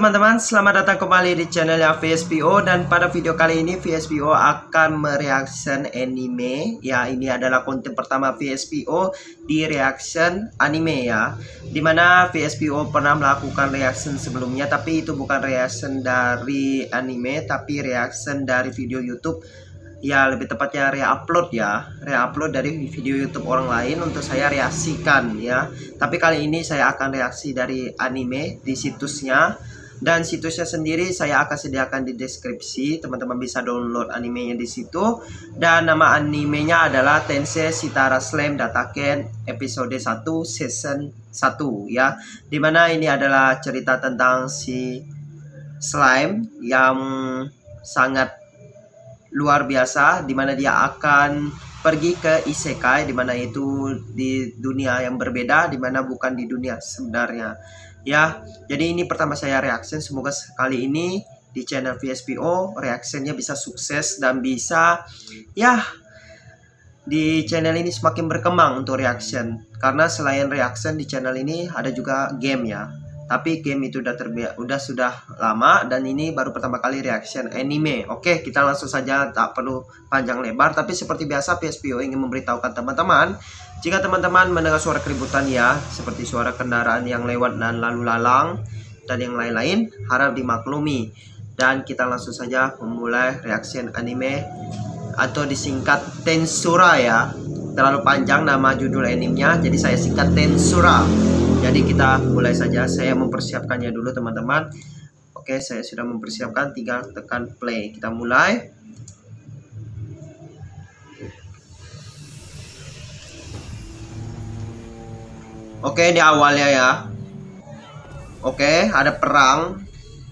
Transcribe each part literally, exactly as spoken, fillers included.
teman-teman, selamat datang kembali di channelnya V S P O. Dan pada video kali ini V S P O akan mereaction anime. Ya, ini adalah konten pertama V S P O di reaction anime ya, dimana V S P O pernah melakukan reaction sebelumnya, tapi itu bukan reaction dari anime, tapi reaction dari video YouTube. Ya, lebih tepatnya re-upload ya, re-upload dari video YouTube orang lain untuk saya reaksikan ya. Tapi kali ini saya akan reaksi dari anime di situsnya, dan situsnya sendiri saya akan sediakan di deskripsi. Teman-teman bisa download animenya di situ. Dan nama animenya adalah Tensei Shitara Slam Dataken episode satu season satu ya. Dimana ini adalah cerita tentang si slime yang sangat luar biasa, dimana dia akan pergi ke isekai, dimana itu di dunia yang berbeda, dimana bukan di dunia sebenarnya ya. Jadi ini pertama saya reaction, semoga kali ini di channel V S P O reactionnya bisa sukses dan bisa ya di channel ini semakin berkembang untuk reaction. Karena selain reaction di channel ini ada juga game ya, tapi game itu udah terbiasa, udah sudah lama, dan ini baru pertama kali reaction anime. Oke, kita langsung saja, tak perlu panjang lebar. Tapi seperti biasa V S P O ingin memberitahukan teman-teman, jika teman-teman mendengar suara keributan ya, seperti suara kendaraan yang lewat dan lalu lalang dan yang lain-lain, harap dimaklumi. Dan kita langsung saja memulai reaction anime, atau disingkat Tensura ya. Terlalu panjang nama judul animenya, jadi saya singkat Tensura. Jadi kita mulai saja. Saya mempersiapkannya dulu teman-teman. Oke, saya sudah mempersiapkan, tinggal tekan play. Kita mulai. Oke, di awalnya ya. Oke, ada perang.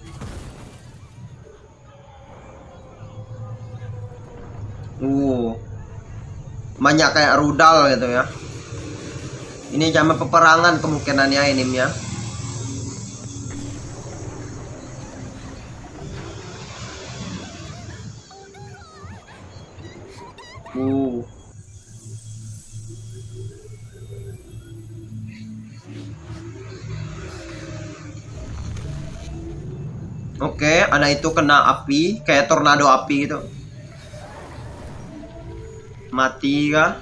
Uh, banyak kayak rudal gitu ya. Ini zaman peperangan kemungkinannya animenya. Uh. Oke, anak itu kena api, kayak tornado api gitu. Mati kah?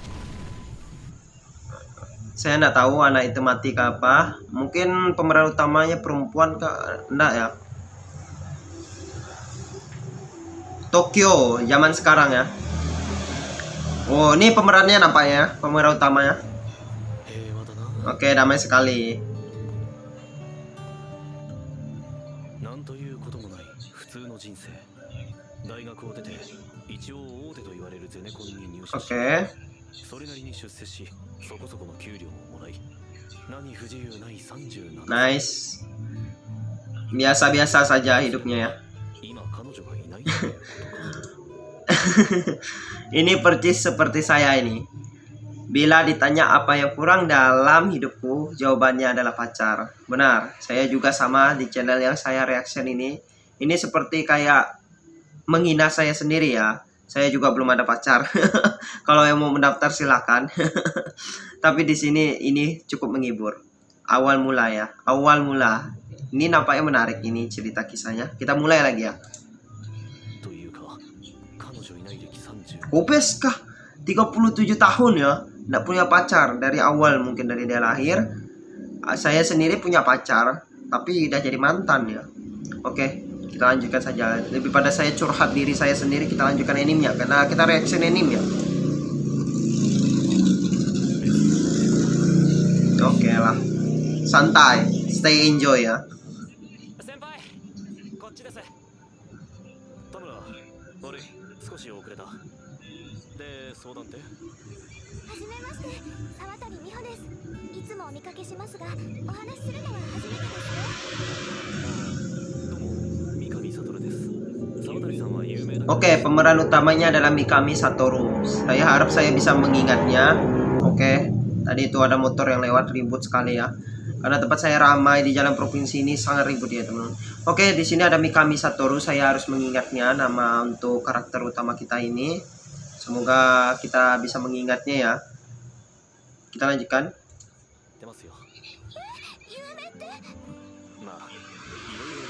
Saya nggak tahu anak itu mati ke apa. Mungkin pemeran utamanya perempuan kah? Enggak ya. Tokyo zaman sekarang ya. Oh, ini pemerannya nampaknya, pemeran utamanya. Oke, damai sekali. Oke. Nice. Biasa-biasa saja hidupnya ya. Ini percis seperti saya ini. Bila ditanya apa yang kurang dalam hidupku, jawabannya adalah pacar. Benar, saya juga sama di channel yang saya reaction ini. Ini seperti kayak menghina saya sendiri ya. Saya juga belum ada pacar. Kalau yang mau mendaftar silakan. Tapi di sini ini cukup menghibur. Awal mula ya, awal mula. Ini nampaknya menarik ini cerita kisahnya. Kita mulai lagi ya. Kopes kah? tiga puluh tujuh tahun ya. Nggak punya pacar dari awal, mungkin dari dia lahir. Saya sendiri punya pacar, tapi udah jadi mantan ya. Oke, kita lanjutkan saja. Lebih pada saya curhat diri saya sendiri, kita lanjutkan animenya karena kita reaction anime ya. Oke lah, santai, stay enjoy ya. Oke, pemeran utamanya adalah Mikami Satoru. Saya harap saya bisa mengingatnya. Oke, tadi itu ada motor yang lewat, ribut sekali ya. Karena tempat saya ramai di jalan provinsi ini sangat ribut ya teman. Oke, di sini ada Mikami Satoru. Saya harus mengingatnya nama untuk karakter utama kita ini. Semoga kita bisa mengingatnya ya. Kita lanjutkan.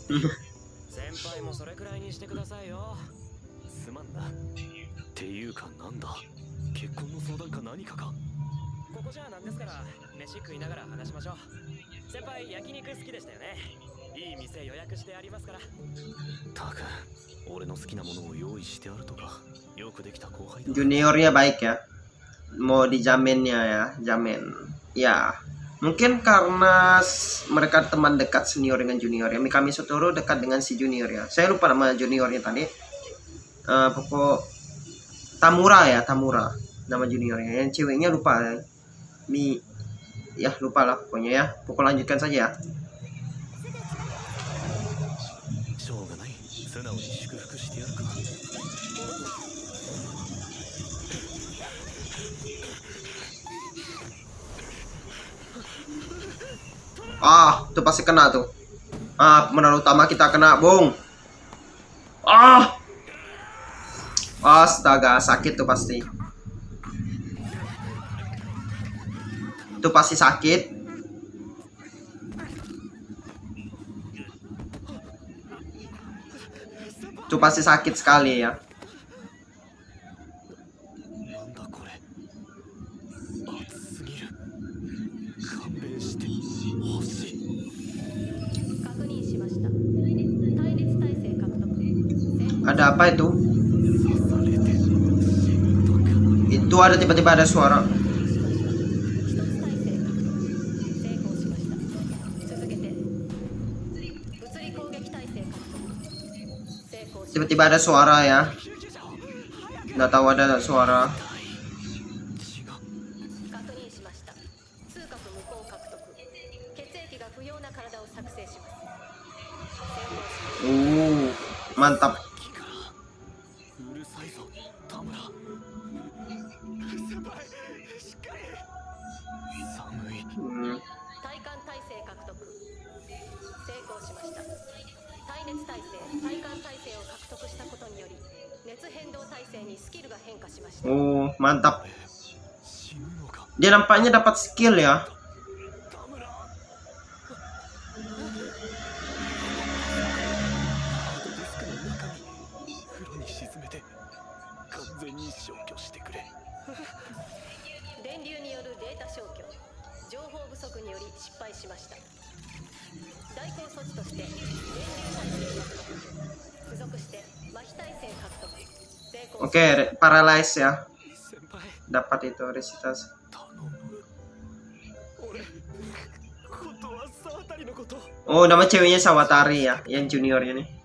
Juniornya baik ya, mau dijaminnya ya, jamin ya. Mungkin karena mereka teman dekat senior dengan junior ya. Mikami Sotoro dekat dengan si junior ya. Saya lupa nama juniornya tadi. Uh, pokok Tamura ya, Tamura nama juniornya. Yang ceweknya lupa ya. Mi ya lupa lah pokoknya ya. Pokok lanjutkan saja ya. Ah, itu pasti kena tuh. Ah, pemeran utama kita kena, Bung. Ah. Astaga, sakit tuh pasti. Itu pasti sakit. Itu pasti sakit sekali ya. Ada apa itu? Itu ada tiba-tiba ada suara. Tiba-tiba ada suara ya. Nggak tahu ada suara. Uh, mantap. Hmm. Oh, mantap. Dia nampaknya dapat skill ya. Oke, okay, paralyze ya. Dapat itu resitas. Oh, nama ceweknya Sawatari ya, yang juniornya nih.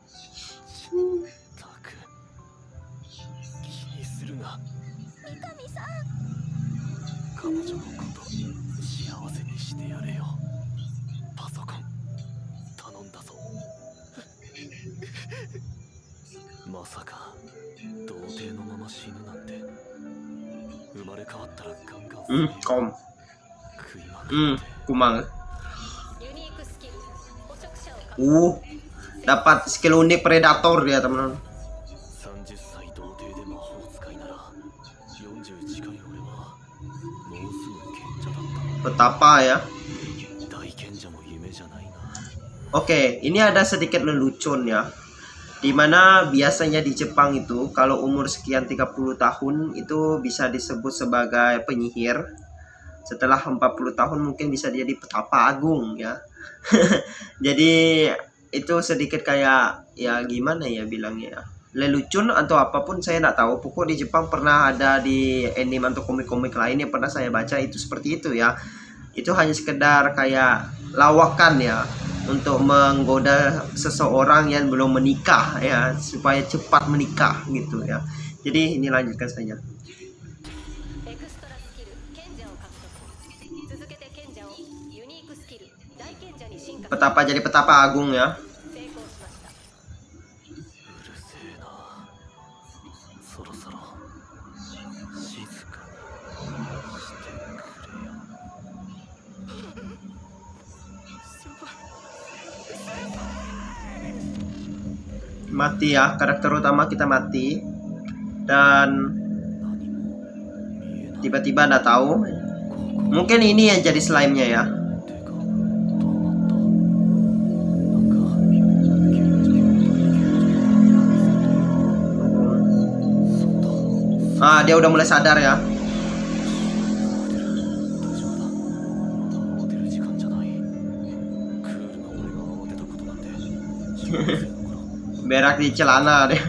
Hmm, kom. Hmm, kumang. Uh, dapat skill unik predator dia teman-teman. Betapa ya. Oke, ini ada sedikit lelucon ya. Dimana biasanya di Jepang itu kalau umur sekian tiga puluh tahun itu bisa disebut sebagai penyihir. Setelah empat puluh tahun mungkin bisa jadi petapa agung ya. Jadi itu sedikit kayak ya gimana ya bilangnya ya, lelucon atau apapun saya nggak tahu. Pokok di Jepang pernah ada di anime atau komik-komik lain yang pernah saya baca itu seperti itu ya. Itu hanya sekedar kayak lawakan ya, untuk menggoda seseorang yang belum menikah ya, supaya cepat menikah gitu ya. Jadi ini lanjutkan saja. Petapa jadi petapa agung ya. Mati ya, karakter utama kita mati. Dan tiba-tiba nggak tahu, mungkin ini yang jadi slime-nya ya. dia udah mulai sadar ya. Berak di celana deh.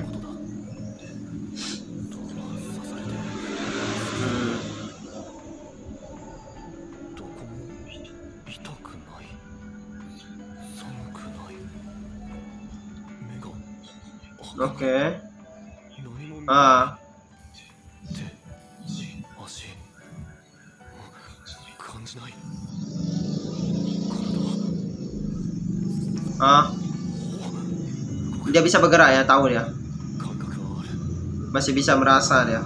Oke. Okay. Ah. Ah. Dia bisa bergerak ya, tahu dia. Masih bisa merasa dia.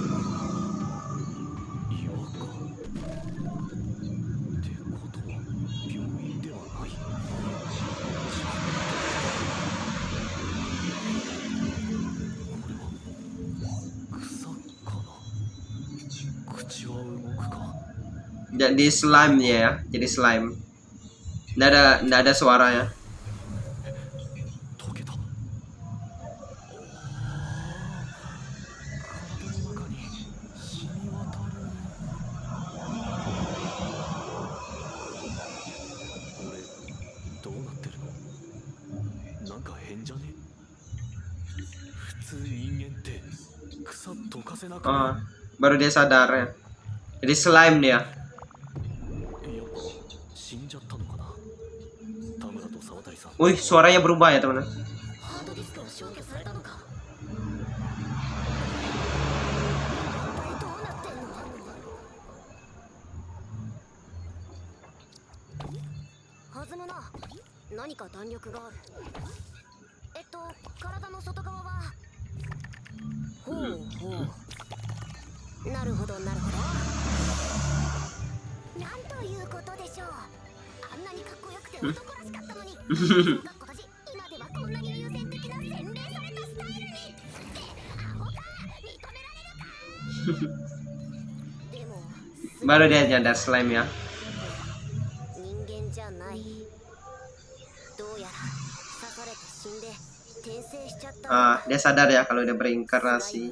Jadi slime dia ya, jadi slime. Nggak ada, nggak ada suaranya. Oh, baru dia sadar ya. Jadi slime dia. Wih, suaranya berubah ya teman-teman. Baru dia nyadar slime ya. Ah, dia sadar ya kalau dia berinkarnasi.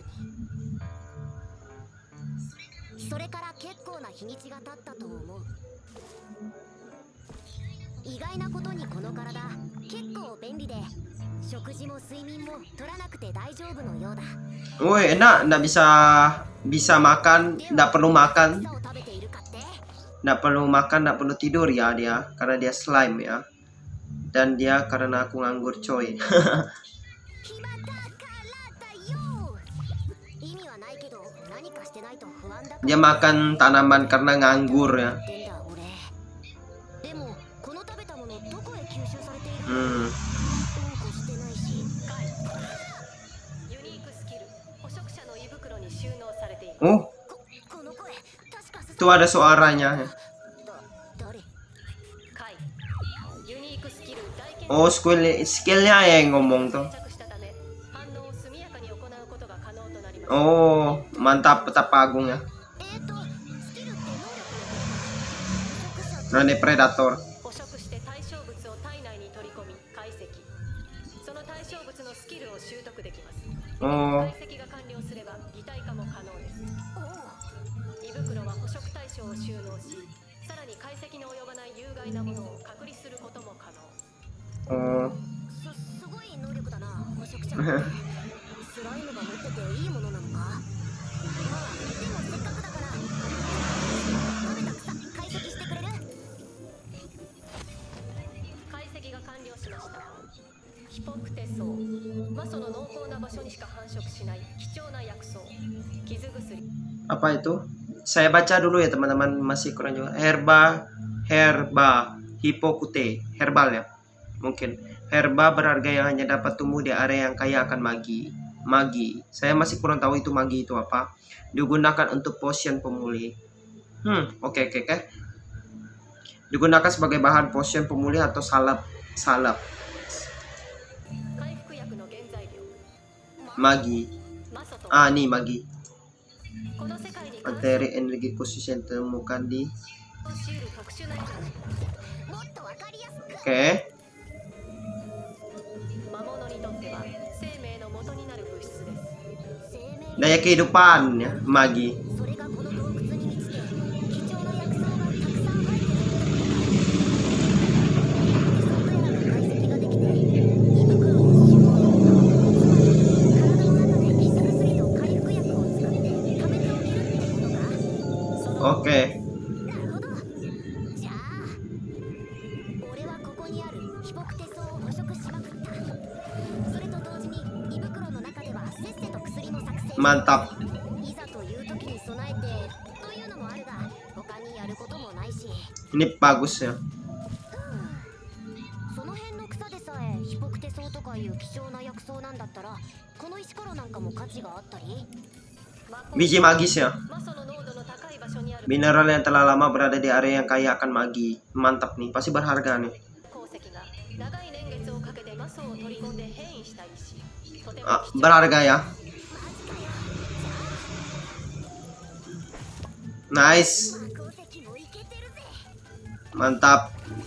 Woi, enak, nggak bisa bisa makan, nggak perlu makan, nggak perlu makan, nggak perlu tidur ya dia, karena dia slime ya. Dan dia karena aku nganggur coy. Dia makan tanaman karena nganggur ya. Hmm. Oh, itu ada suaranya. Oh, skill skillnya yang ngomong tuh. Oh, mantap, petapa agung ya. Rane predator. Oh. Oh. Apa itu? Saya baca dulu ya teman-teman, masih kurang juga. Herba, herba, hipokute, herbal ya. Mungkin herba berharga yang hanya dapat tumbuh di area yang kaya akan magi. Magi, saya masih kurang tahu itu magi itu apa. Digunakan untuk potion pemulih. Hmm, oke okay, oke okay, oke. Okay. Digunakan sebagai bahan potion pemulih atau salep salep. Magi. Ah, nih magi. Materi energi khusus yang ditemukan di. Oke. Okay. Daya kehidupan ya, magi. Oke. Mantap. Ini bagus ya. Biji magis ya. Mineral yang telah lama berada di area yang kaya akan magi. Mantap nih, pasti berharga nih. Ah, berharga ya. Nice. Mantap.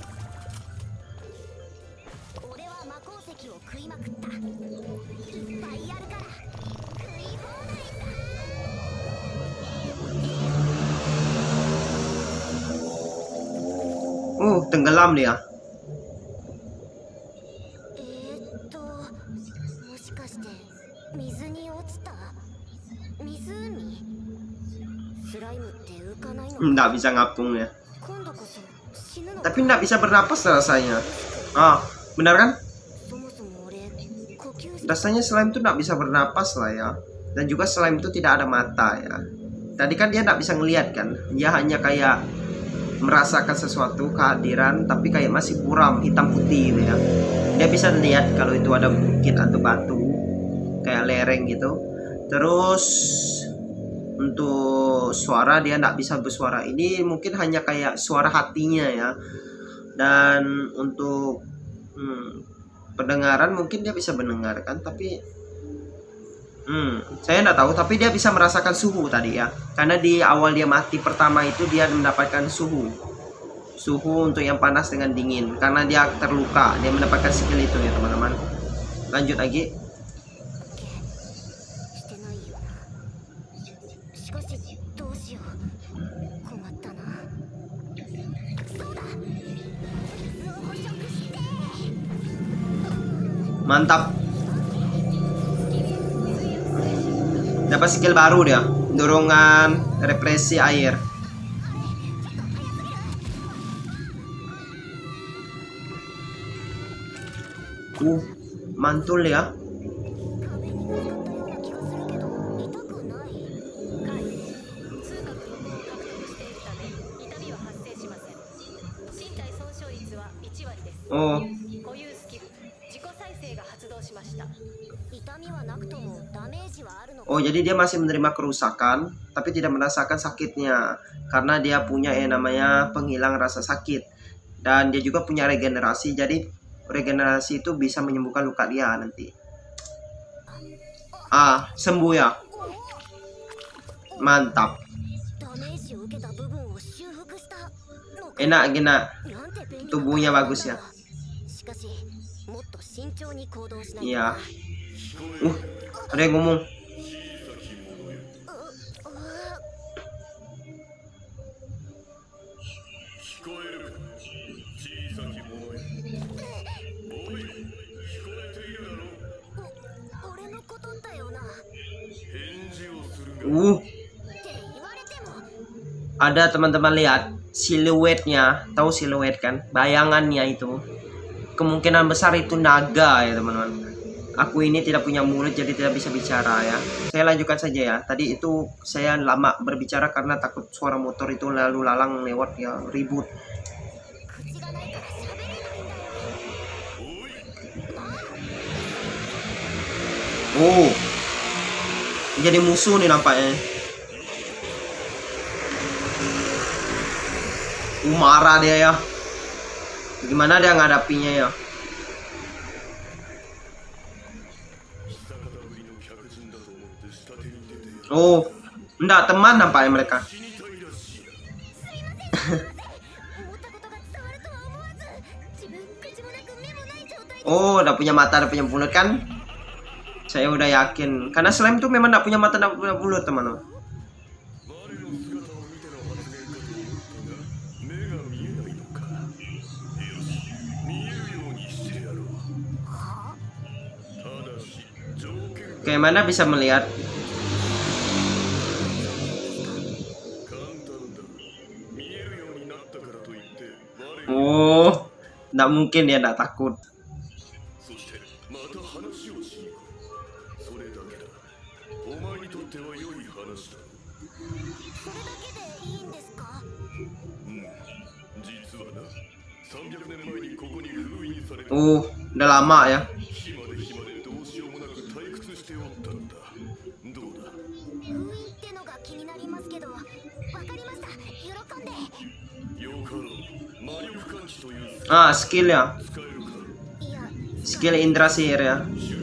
Uh, tenggelam dia. Nggak bisa ngapung ya. Tapi nggak bisa bernapas rasanya. Ah, benar kan? Rasanya slime itu nggak bisa bernapas lah ya. Dan juga slime itu tidak ada mata ya. Tadi kan dia nggak bisa ngelihat kan. Dia hanya kayak merasakan sesuatu kehadiran, tapi kayak masih buram hitam putih gitu ya. Dia bisa lihat kalau itu ada bukit atau batu kayak lereng gitu. Terus untuk suara dia nggak bisa bersuara. Ini mungkin hanya kayak suara hatinya ya. Dan untuk hmm, pendengaran mungkin dia bisa mendengarkan, tapi hmm, saya nggak tahu. Tapi dia bisa merasakan suhu tadi ya. Karena di awal dia mati pertama itu dia mendapatkan suhu. Suhu untuk yang panas dengan dingin. Karena dia terluka, dia mendapatkan skill itu ya teman-teman. Lanjut lagi. Mantap. Dapat skill baru dia, dorongan represi air. Uh, mantul ya. Oh. Oh, jadi dia masih menerima kerusakan tapi tidak merasakan sakitnya karena dia punya yang namanya penghilang rasa sakit, dan dia juga punya regenerasi. Jadi regenerasi itu bisa menyembuhkan luka dia nanti. Ah, sembuh ya. Mantap. Enak enak. Tubuhnya bagus ya. Iya. Uh, ada yang ngomong. Uh, ada teman-teman lihat siluetnya, tahu siluet kan? Bayangannya itu kemungkinan besar itu naga ya teman-teman. Aku ini tidak punya mulut jadi tidak bisa bicara ya. Saya lanjutkan saja ya. Tadi itu saya lama berbicara karena takut suara motor itu lalu lalang lewat ya, ribut. Oh, jadi musuh nih nampaknya. Uh, marah dia ya. Gimana dia ngadapinya ya? Oh, enggak, teman nampaknya mereka. Oh, udah punya mata, udah punya mulut kan? Saya udah yakin. Karena slime tuh memang gak punya mata, gak punya mulut, teman-teman. Kayak mana bisa melihat? Oh, nggak mungkin dia nggak takut. Oh, udah lama ya. Ah, skill ya. Skill indra sihir ya.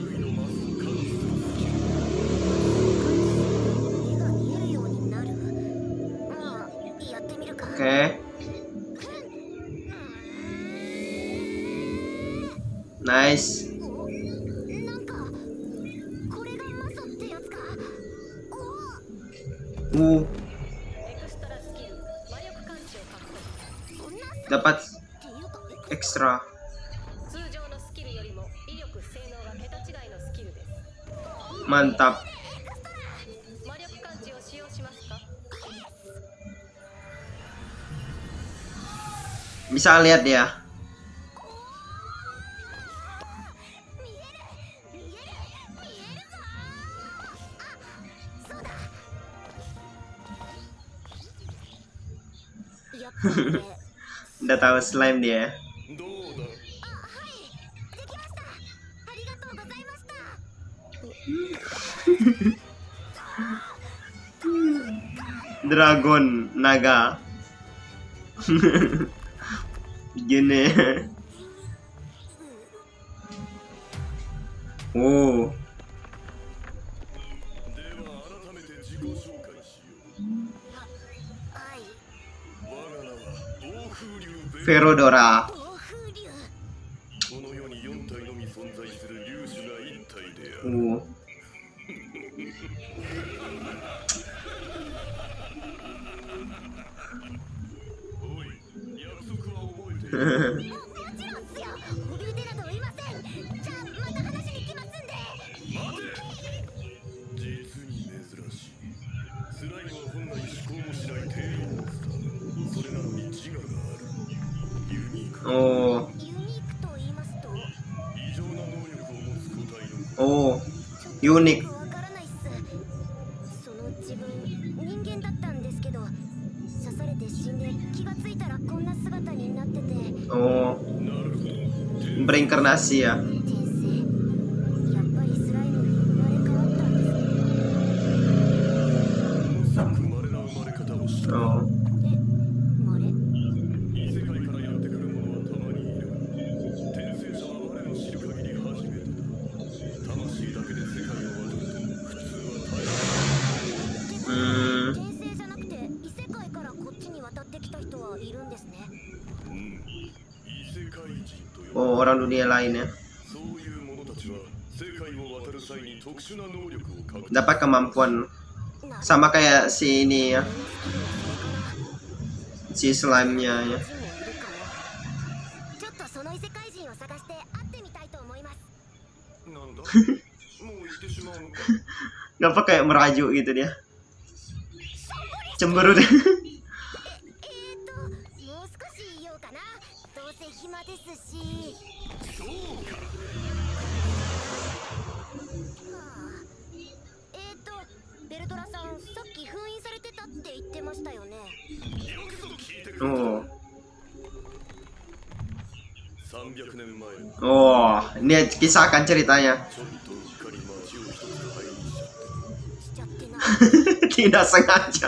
Oke. Okay. Nice. Uh. Dapat ekstra. Mantap. Bisa lihat dia. Udah tahu slime dia. Dragon naga. Gini. Oh. Ferodora. Oh. Oh. Oh, unik. Oh, berinkarnasi ya. Oh. Oh, orang dunia lain ya. Dapat kemampuan sama kayak si ini ya, si slime-nya ya. Kenapa kayak merajuk gitu dia? Cemberut. Oh. Oh, ini kisahkan ceritanya. Tidak sengaja.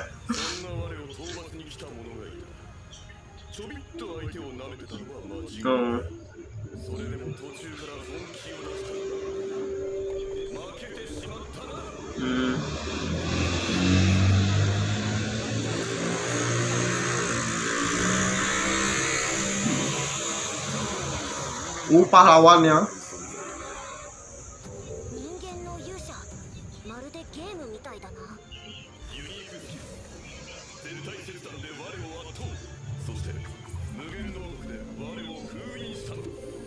Oh. Hmm. Uh, pahlawan ya.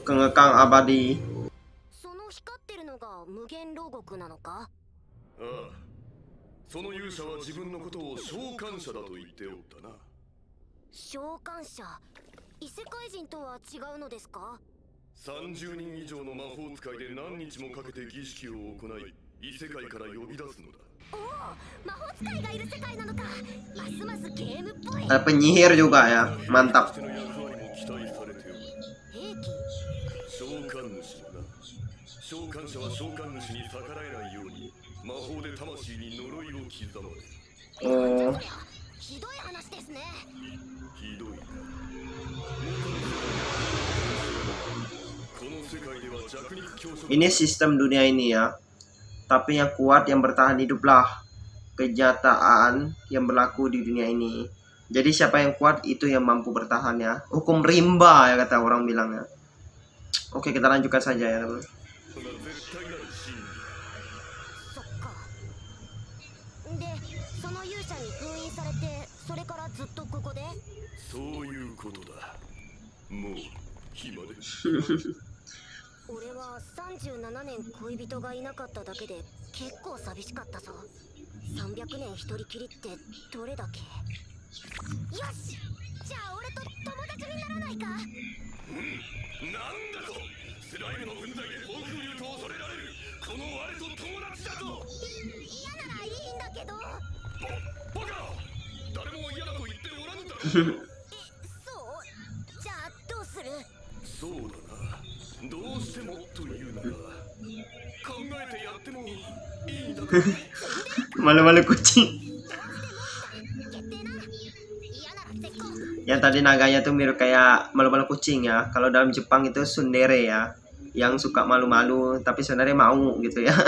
Kengekang abadi. その光ってるのが無限牢獄なのか？ ああ、その勇者は自分のことを召喚者だと言っておったな。 召喚者、異世界人とは違うのですか？ さんじゅうにん以上の魔法使いで何日もかけて儀式を行い、異世界から呼び出すのだ。 おお、魔法使いがいる世界なのか。ますますゲームっぽい。 Ada penyihir juga ya, mantap. その役割も期待されておる。 兵器？ 召喚主だな。召喚者は召喚主に逆らえないように魔法で魂に呪いを刻まれる。 Oh, ひどい話ですね。 ひどいな。この世界では弱肉強食。 ini sistem dunia ini ya. Tapi yang kuat yang bertahan hiduplah kenyataan yang berlaku di dunia ini. Jadi siapa yang kuat itu yang mampu bertahan ya. Hukum rimba ya kata orang bilang ya. Oke, kita lanjutkan saja ya teman. そっか。で、その勇者に封印されて、それからずっとここで？ そういうことだ。もう暇で。 俺はさんじゅうななねん恋人がいなかっただけで結構寂しかったぞ。さんびゃくねん一人きりってどれだけ？よし、じゃあ俺と友達にならないか？ なんだと。スライムの分際で暴風竜と恐れられるこの我と友達だと。 嫌ならいいんだけど。 バカ、誰も嫌だと言っておらぬだろう。 え、そう？じゃあどうする？ そうだな。どうしてもというなら考えてやってもいいだろう。 Malu-malu kucing. 決定な。嫌なら絶好。 Yang tadi naganya tuh mirip kayak malu-malu kucing ya. Kalau dalam Jepang itu tsundere ya, yang suka malu-malu tapi sebenarnya mau gitu ya.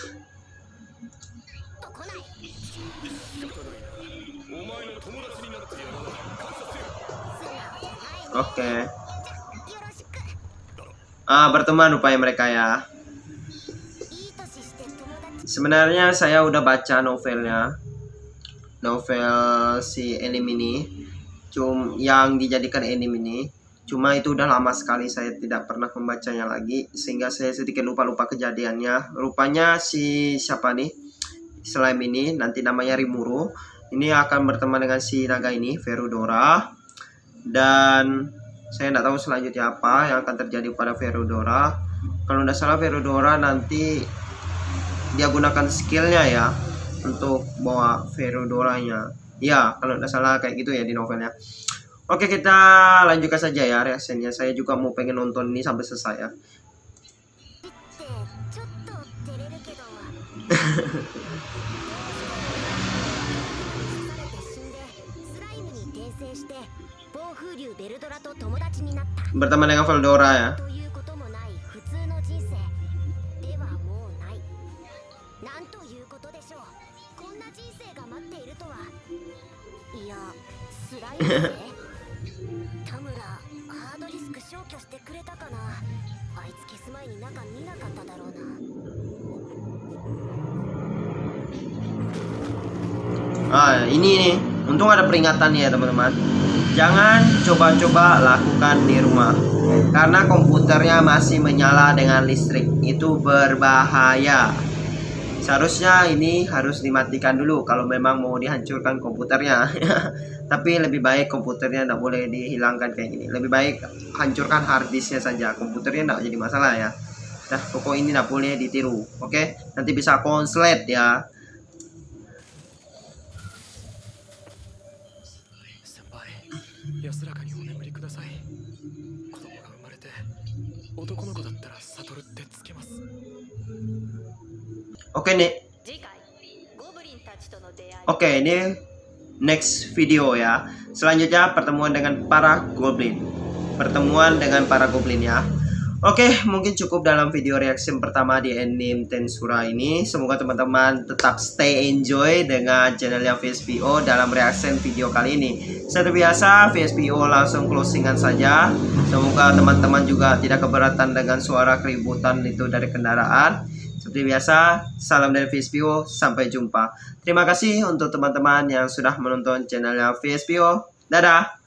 Oke. Ah, berteman rupanya mereka ya. Sebenarnya saya udah baca novelnya, novel si anime ini, cum yang dijadikan anime ini. Cuma itu udah lama sekali saya tidak pernah membacanya lagi, sehingga saya sedikit lupa-lupa kejadiannya. Rupanya si siapa nih, slime ini nanti namanya Rimuru. Ini akan berteman dengan si naga ini, Verudora. Dan saya tidak tahu selanjutnya apa yang akan terjadi pada Verudora. Kalau tidak salah Verudora nanti dia gunakan skillnya ya untuk bawa Verudoranya. Ya, kalau tidak salah kayak gitu ya di novelnya. Oke, kita lanjutkan saja ya reaksinya. Saya juga mau pengen nonton ini sampai selesai ya. Berteman dengan Veldora ya. Ah, ini nih, untung ada peringatan ya teman-teman. Jangan coba-coba lakukan di rumah karena komputernya masih menyala dengan listrik. Itu berbahaya. Seharusnya ini harus dimatikan dulu kalau memang mau dihancurkan komputernya. Tapi lebih baik komputernya tidak boleh dihilangkan kayak gini. Lebih baik hancurkan harddisknya saja. Komputernya tidak jadi masalah ya. Nah, pokok ini tidak boleh ditiru. Oke, nanti bisa konslet ya. Oke nih. Oke, ini next video ya. Selanjutnya pertemuan dengan para goblin. Pertemuan dengan para goblin ya. Oke, mungkin cukup dalam video reaction pertama di anime Tensura ini. Semoga teman-teman tetap stay enjoy dengan channelnya V S P O dalam reaction video kali ini. Seperti biasa, V S P O langsung closingan saja. Semoga teman-teman juga tidak keberatan dengan suara keributan itu dari kendaraan. Seperti biasa, salam dari V S P O, sampai jumpa. Terima kasih untuk teman-teman yang sudah menonton channelnya V S P O. Dadah!